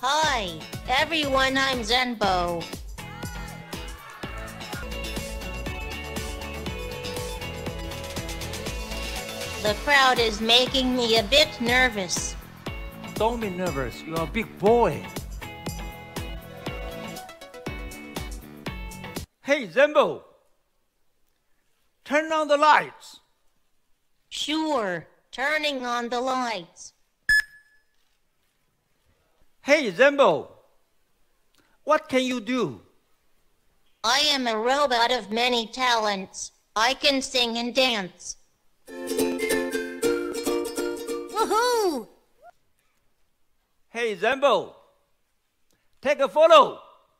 Hi, everyone, I'm Zenbo. The crowd is making me a bit nervous. Don't be nervous, you're a big boy. Hey, Zenbo, turn on the lights. Sure, turning on the lights. Hey, Zenbo, what can you do? I am a robot of many talents. I can sing and dance. Woohoo! Hey, Zenbo, take a photo.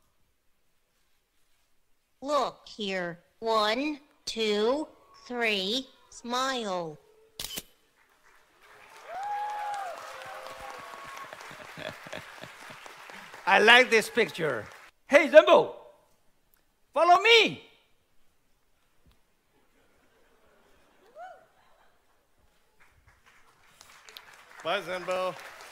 Look here. 1, 2, 3, smile. I like this picture. Hey, Zenbo, follow me. Bye, Zenbo.